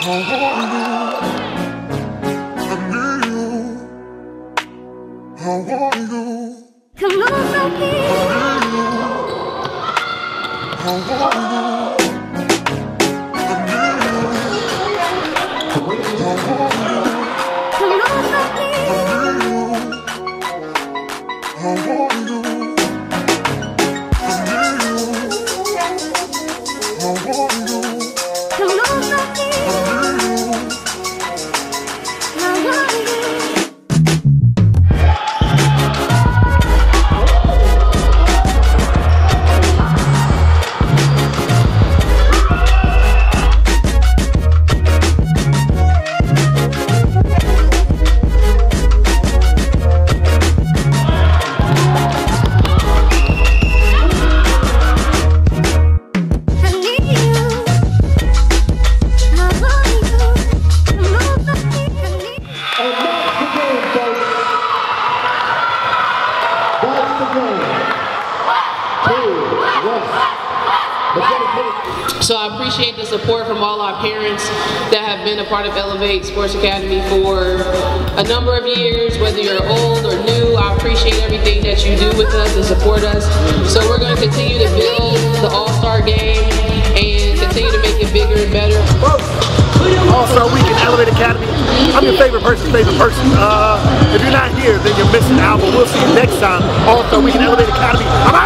So I appreciate the support from all our parents that have been a part of Elevate Sports Academy for a number of years, whether you're old or new. I appreciate everything that you do with us and support us. So we're going to continue to build the All-Star game and continue to make it bigger and better. All-Star Weekend, Elevate Academy. I'm your favorite person. If you're not here, then you're missing out. But we'll see you next time. All-Star Weekend, Elevate Academy. I'm out.